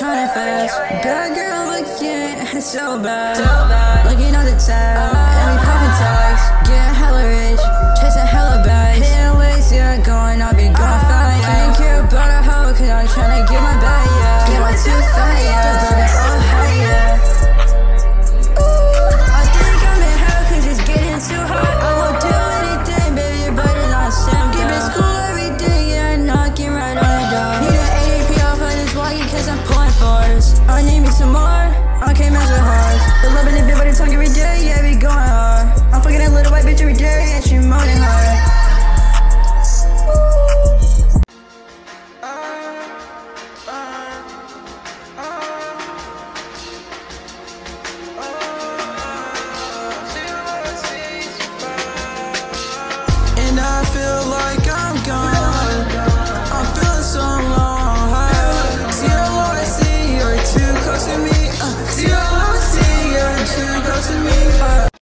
running fast. Bad girl looking so bad. Looking on the tab, and we popping tags. Getting hella rich, chasing hella bags. Hitting ways, yeah, going, I'll be going fine. Can't care about a hoe, cause I'm tryna get my bag, yeah. Get my too fat, yeah. The burner, oh, hell yeah. I think I'm in hell, cause it's getting too hot. I won't do anything, baby, you better not stand. Skipping school every day, yeah, knocking right on the door. Need an AAP off of this walkie, cause I'm pulling fours. I need me some more, I can't mess with hard. The love in the bit by the tongue every day, yeah, we going hard. I'm fucking that little white bitch every day, and she moaning hard. And I